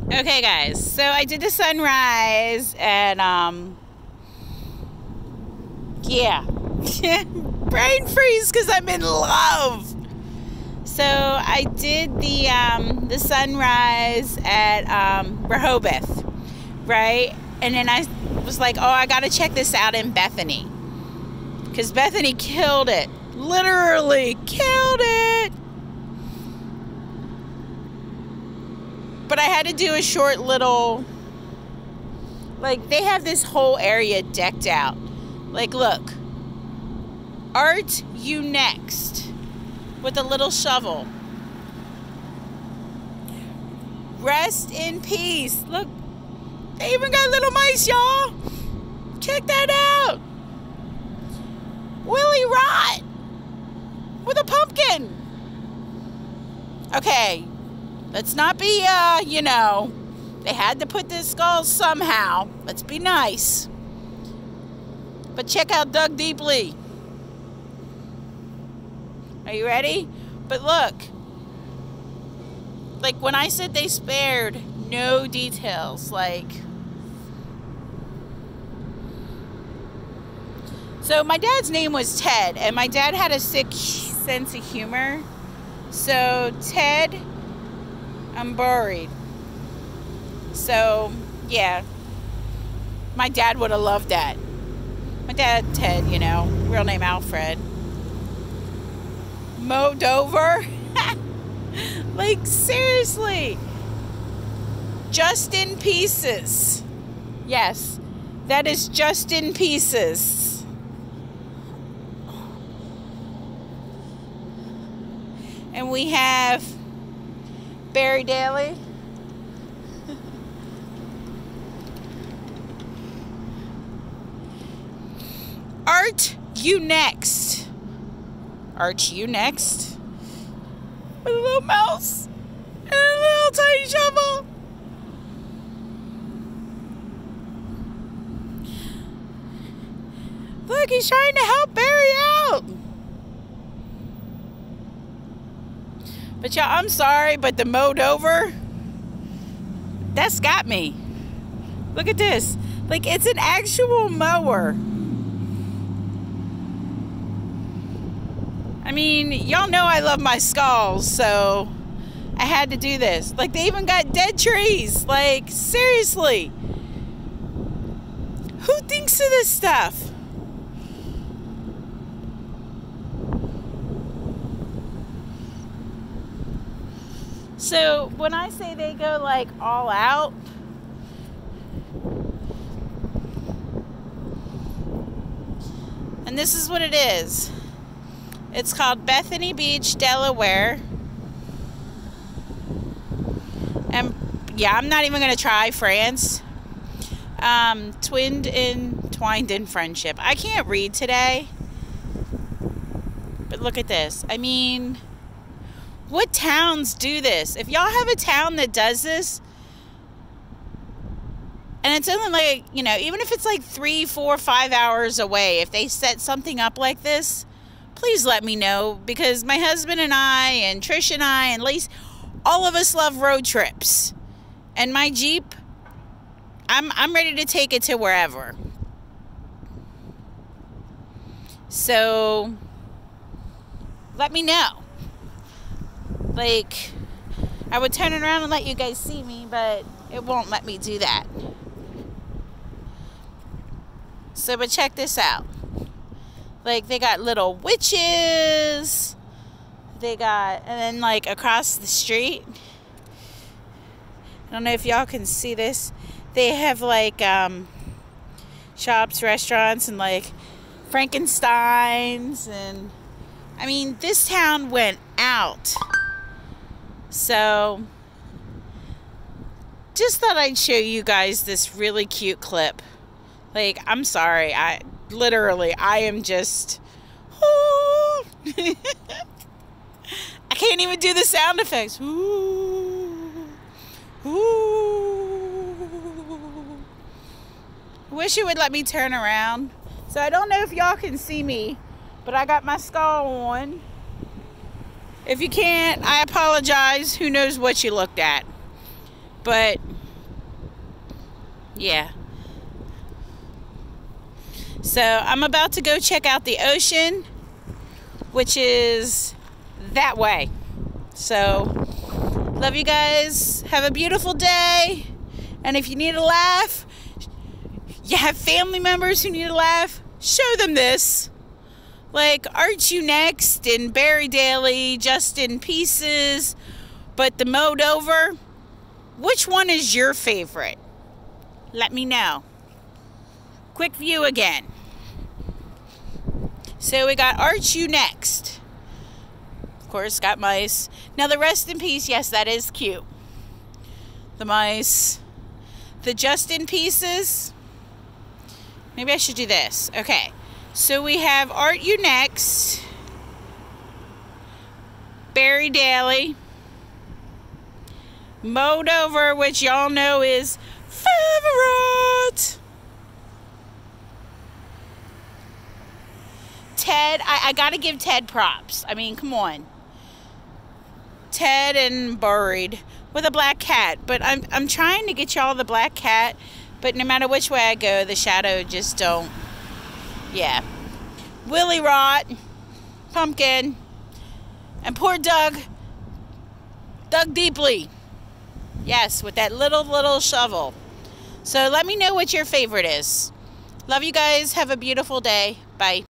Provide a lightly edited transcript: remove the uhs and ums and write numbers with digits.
Okay, guys, so I did the sunrise, and yeah, brain freeze because I'm in love. So I did the sunrise at Rehoboth, right? And then I was like, oh, I gotta check this out in Bethany, because Bethany killed it, literally killed it. But I had to do a short little, like, they have this whole area decked out. Like, look, Art You Next, with a little shovel. Rest in peace. Look, they even got little mice, y'all. Check that out. Willie Rot with a pumpkin. Okay, let's not be, you know, they had to put this skull somehow. Let's be nice. But check out Dug Deeply. Are you ready? But look, like when I said they spared no details, like, so my dad's name was Ted, and my dad had a sick sense of humor. So Ted, I'm buried. So yeah, my dad would have loved that. My dad, Ted, you know, real name Alfred. Mowed over. Like, seriously. Just in pieces. Yes, that is just in pieces. And we have Barry Daly. Art You Next. Art You Next. With a little mouse and a little tiny shovel. Look, he's trying to help Barry out. But y'all, I'm sorry, but the mowed over, that's got me. Look at this. Like, it's an actual mower. I mean, y'all know I love my skulls, so I had to do this. Like, they even got dead trees. Like, seriously. Who thinks of this stuff? So, when I say they go, like, all out, and this is what it is. It's called Bethany Beach, Delaware. And yeah, I'm not even going to try France. Twined in friendship. I can't read today. But look at this. I mean, what towns do this? If y'all have a town that does this, and it's only like, you know, even if it's like 3, 4, 5 hours away, if they set something up like this, please let me know, because my husband and I and Trish and I and Lacey, all of us love road trips. And my Jeep, I'm ready to take it to wherever. So let me know. Like, I would turn it around and let you guys see me, but it won't let me do that. So, but check this out. Like, they got little witches. They got, and then like across the street, I don't know if y'all can see this. They have like shops, restaurants, and like Frankensteins. And I mean, this town went out. So, just thought I'd show you guys this really cute clip. Like, I'm sorry. I am just, oh. I can't even do the sound effects. Ooh. Ooh. Wish it would let me turn around. So I don't know if y'all can see me, but I got my skull on. If you can't, I apologize. Who knows what you looked at. But Yeah. So I'm about to go check out the ocean, which is that way. So love you guys. Have a beautiful day. And if you need a laugh, you have family members who need a laugh, show them this. Like Art You Next and Barry Daly, Just in Pieces, but the mowed over. Which one is your favorite? Let me know. Quick view again. So we got Art You Next. Of course, got mice. Now the Rest in Peace, yes, that is cute. The mice. The Just in Pieces. Maybe I should do this. Okay. So we have Art You Next. Barry Daly. Mowed Over, which y'all know is favorite. Ted, I gotta give Ted props. I mean, come on. Ted and Buried with a black cat. But I'm trying to get y'all the black cat, but no matter which way I go, the shadow just don't. Yeah. Willie Rot, Pumpkin, and poor Doug. Dug deeply. Yes, with that little shovel. So let me know what your favorite is. Love you guys. Have a beautiful day. Bye.